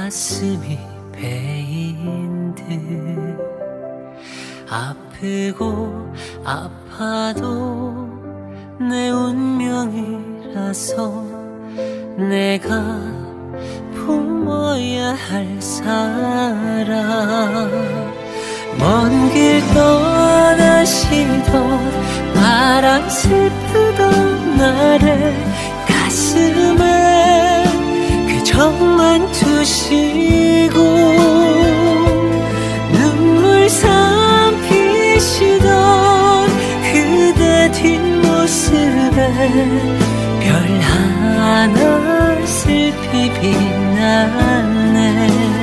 가슴이 베인 듯 아프고 아파도 내 운명이라서 내가 품어야 할 사랑 먼 길 떠나시던 바람 슬프던 날에 가슴에 그정만 두시고 눈물 삼키시던 그대 뒷모습에 별 하나 슬피 빛나네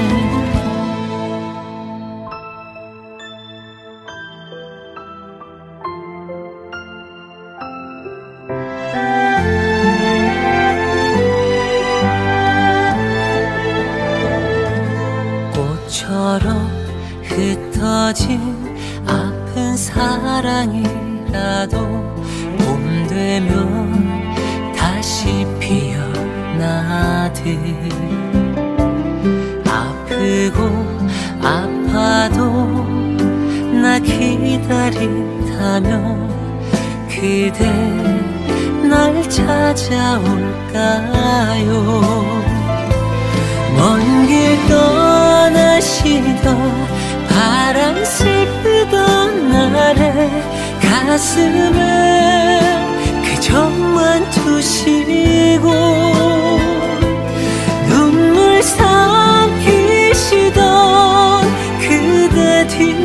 꽃처럼 흩어진 아픈 사랑이라도 봄 되면 다시 피어나듯 아프고 아파도 나 기다린다면 그대 날 찾아올까요 먼 길 떠나시던 바람 슬프던 날에 가슴에 그정만 두시고 눈물 삼키시던 그대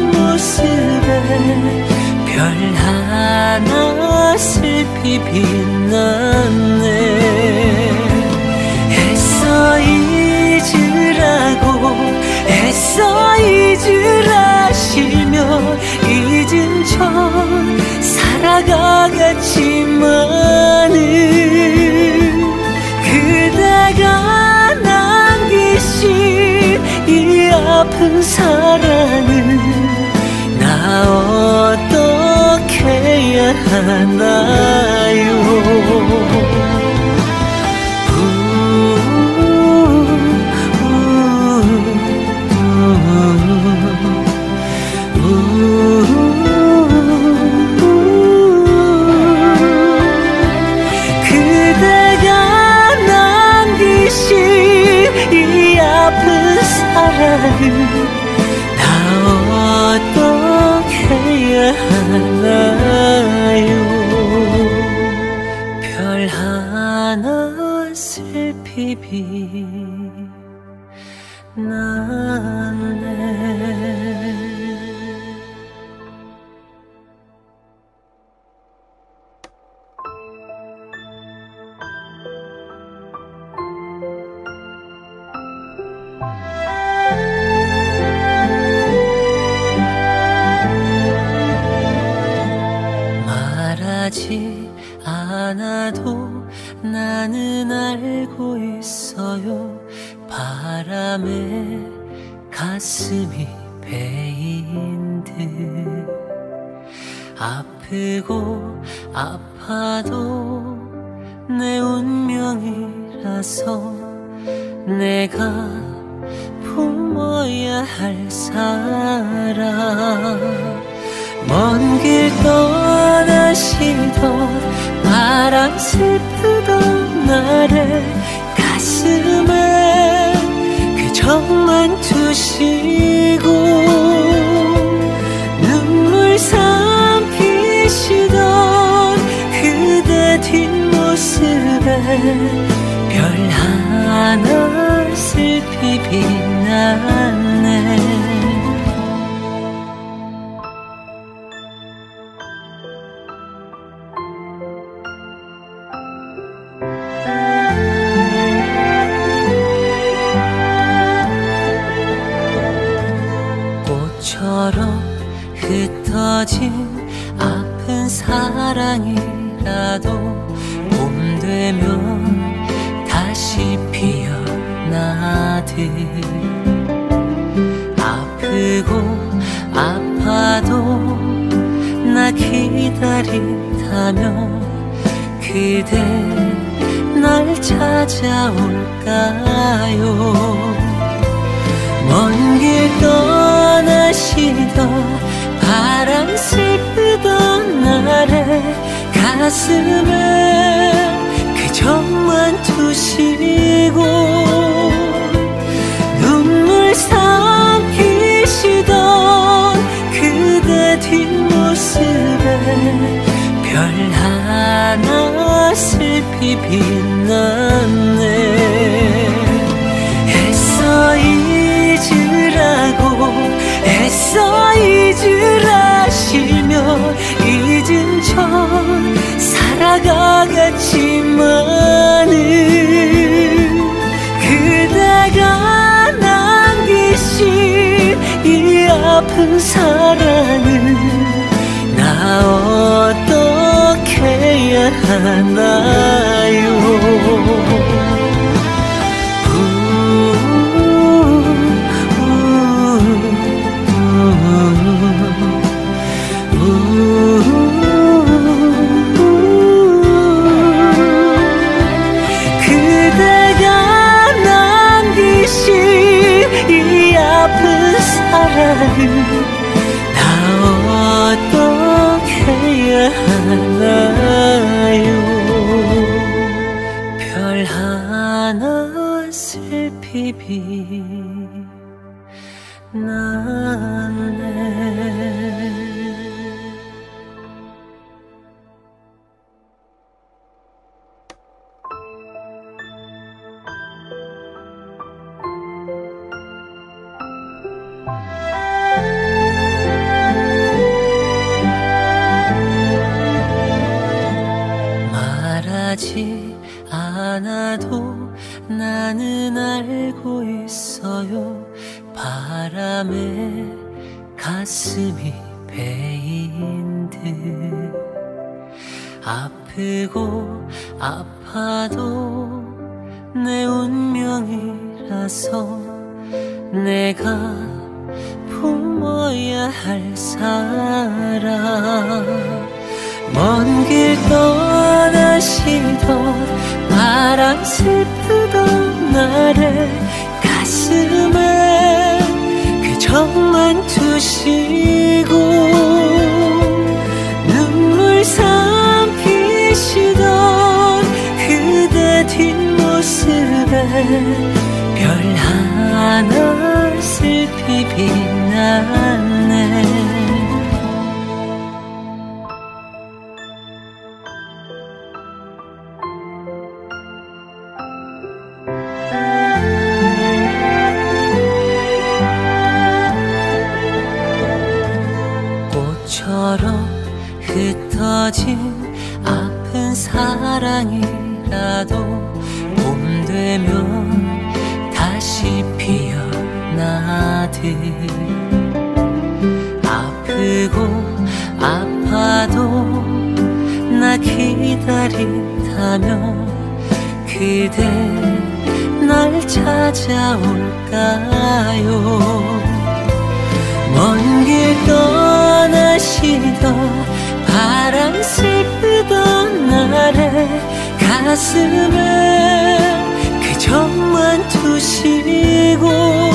뒷모습에 별 하나 슬피 빛났네 애써 잊으라고 애써 잊으라시며 잊은 척 살아가겠지만은 그대가 남기신 이 아픈 사랑은 나 어떻게 해야 하나요 그대가 남기신 이 아픈 사랑을 나 어떻게 해야 하나요 별 하나 슬피 빛나네 말하지 않아도 나는 알고 있어요 바람에 가슴이 베인 듯 아프고 아파도 내 운명이라서 내가 품어야 할 사랑 먼 길 떠나시던 바람 슬프던 날에 가슴에 그정만 두시고 눈물 삼키시던 그대 뒷모습에 별 하나 슬피 빛나네 꽃처럼 흩어진 아픈 사랑이라도 봄 되면 다시 피어나듯 아프고 아파도 나 기다린다면 그대 날 찾아올까요 먼 길 떠나시던 바람 슬프던 날에 가슴에 그정만 두시고 눈물 삼키시던 그대 뒷모습에 별 하나 슬피 빛났네. 애써 잊으라고 애써 잊으라시며 잊은 척 살아가겠지만은 그대가 남기신 이 아픈 사랑은 나 어떻게 해야 하나요? 그대가 남기신 이 아픈 사랑은 나 어떻게 해야 하나요? 별 하나 슬피 빛났네. 말하지 않아도 나는 알고 있어요. 바람에 가슴이 베인 듯 아프고 아파도 내 운명이라서 내가 품어야 할 사랑. 먼 길 떠나시던 바람 슬프던 날에 가슴에 그정만 두시고 눈물 삼키시던 그대 뒷모습에 별 하나 슬피 빛났네. 꽃처럼 흩어진 아픈 사랑이라도 봄 되면 다시 피어나듯 아프고 아파도 나 기다린다면 그대 날 찾아올까요? 먼 길 떠나시던 바람 슬프던 날에 가슴에 그정만 두시고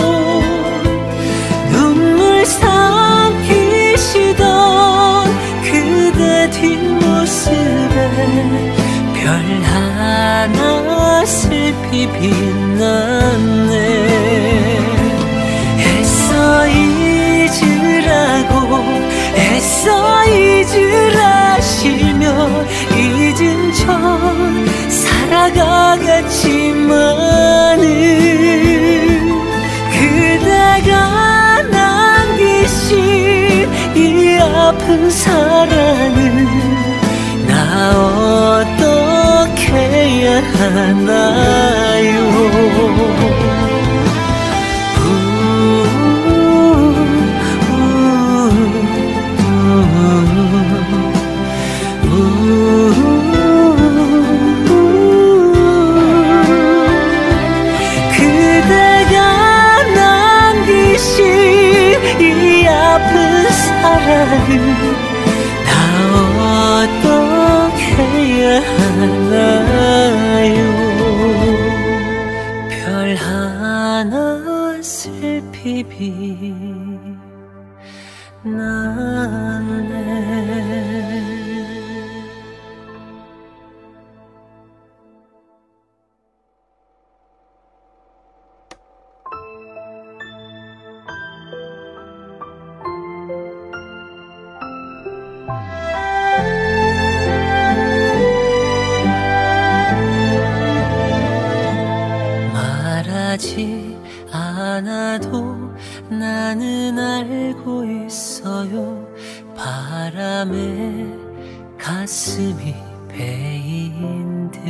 눈물 삼키시던 그대 뒷모습에 별 하나 슬피 빛났네. 애써 잊으라고 애써 잊으라시며 잊은 척 살아가겠지만은 그대가 남기신 이 아픈 사랑은 나 어떻게 해야 하나요? 그대가 남기신 이 아픈 사랑은 나 어떻게 해야 하나요? 별 하나 슬피 났네. 말하지 않아도 나는 알고 있어요. 바람에 가슴이 베인 듯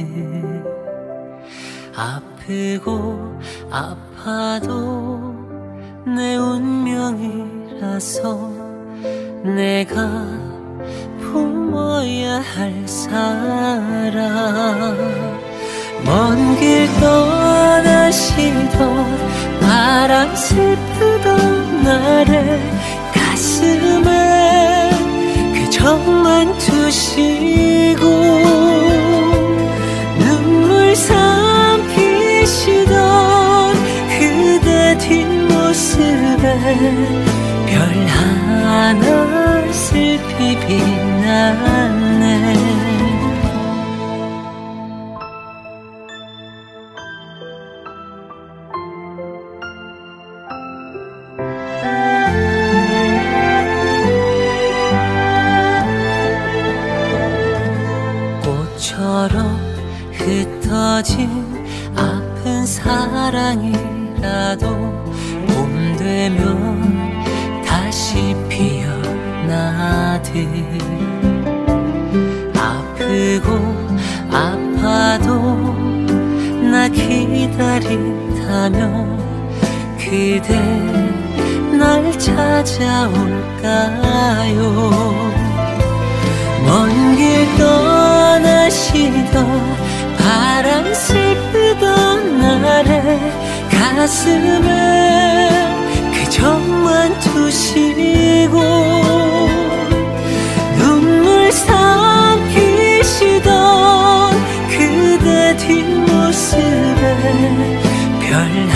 아프고 아파도 내 운명이라서 내가 품어야 할 사랑. 먼 길 떠나시던 바람 슬프던 날에 가슴에 그정만 두시고 눈물 삼키시던 그대 뒷모습에 별 하나 슬피 빛났네. 꽃처럼 흩어진 아픈 사랑이라도 봄 되면 다시 피어나듯 아프고 아파도 나 기다린다면 그대 날 찾아올까요? 먼 길 떠나시던 바람 슬프던 날에 가슴에 그정만 두시고 눈물 삼키시던 그대 뒷모습에 별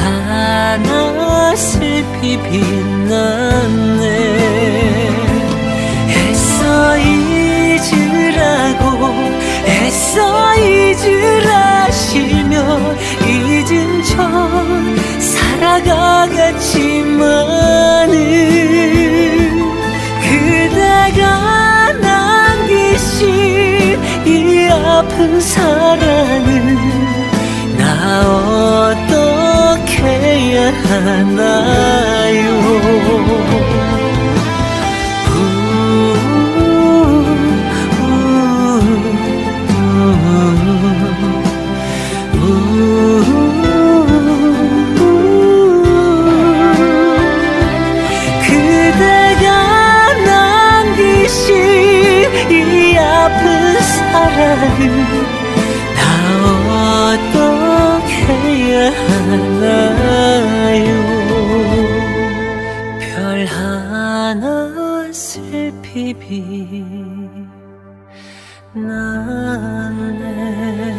하나 슬피 빛났네. 애써 잊으라고 애써 잊으라시며 잊은 척 살아가겠지만은 그대가 남기신 이 아픈 사랑은 나 어떻게 해야 하나요? 그대가 남기신 이 아픈 사랑을 나 어떻게 해야 하나요? 별 하나 슬피 빛났네.